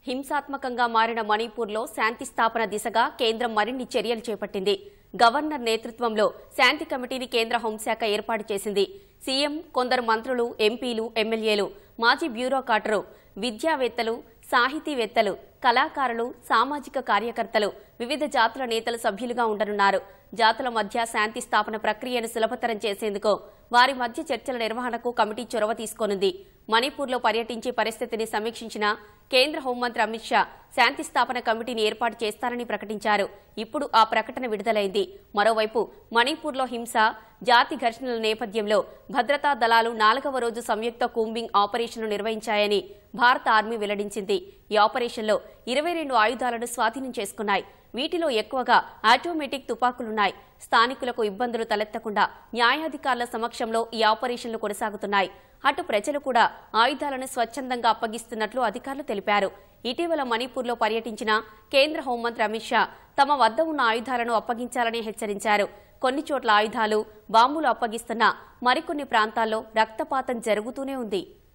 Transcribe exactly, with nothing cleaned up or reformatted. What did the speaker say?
హింసాత్మకంగా మారిన మణిపూర్లో శాంతి స్థాపన దిశగా కేంద్రం మరిన్ని చర్యలు చేపట్టింది. గవర్నర్ నేతృత్వంలో శాంతి కమిటీని కేంద్ర హోంశాఖ ఏర్పాటు చేసింది. సీఎం, కొందరు మంత్రులు, ఎంపీలు, ఎమ్మెల్యేలు, మాజీ బ్యూరోక్రాట్లు, విద్యావేత్తలు, సాహితీవేత్తలు, కళాకారులు, సామాజిక కార్యకర్తలు, వివిధ జాతుల నేతలు సభ్యులుగా ఉండనున్నారు. జాతుల మధ్య శాంతి స్థాపన ప్రక్రియను సులభతరం చేసేందుకు వారి మధ్య చర్చల నిర్వహణకు కమిటీ చొరవ తీసుకోనుంది. మణిపూర్లో పర్యటించి పరిస్థితిని సమీక్షించిన కేంద్ర హోంమంత్రి అమిత్ షా శాంతి స్థాపన కమిటీని ఏర్పాటు చేస్తారని ప్రకటించారు. ఇప్పుడు ఆ ప్రకటన విడుదలైంది. మరోవైపు మణిపూర్లో హింస, జాతి ఘర్షణల నేపథ్యంలో భద్రతా దళాలు నాలుగవ రోజు సంయుక్త కూంబింగ్ ఆపరేషన్ను నిర్వహించాయని భారత ఆర్మీ వెల్లడించింది. ఈ ఆపరేషన్లో ఇరవై రెండు ఆయుధాలను స్వాధీనం చేసుకున్నాయి. వీటిలో ఎక్కువగా ఆటోమేటిక్ తుపాకులున్నాయి. స్థానికులకు ఇబ్బందులు తలెత్తకుండా న్యాయాధికారుల సమక్షంలో ఈ ఆపరేషన్లు కొనసాగుతున్నాయి. అటు ప్రజలు కూడా ఆయుధాలను స్వచ్ఛందంగా అప్పగిస్తున్నట్లు అధికారులు తెలిపారు. ఇటీవల మణిపూర్లో పర్యటించిన కేంద్ర హోంమంత్రి అమిత్ షా తమ వద్ద ఉన్న ఆయుధాలను అప్పగించాలని హెచ్చరించారు. కొన్ని చోట్ల ఆయుధాలు, బాంబులు అప్పగిస్తున్నా మరికొన్ని ప్రాంతాల్లో రక్తపాతం జరుగుతూనే ఉంది.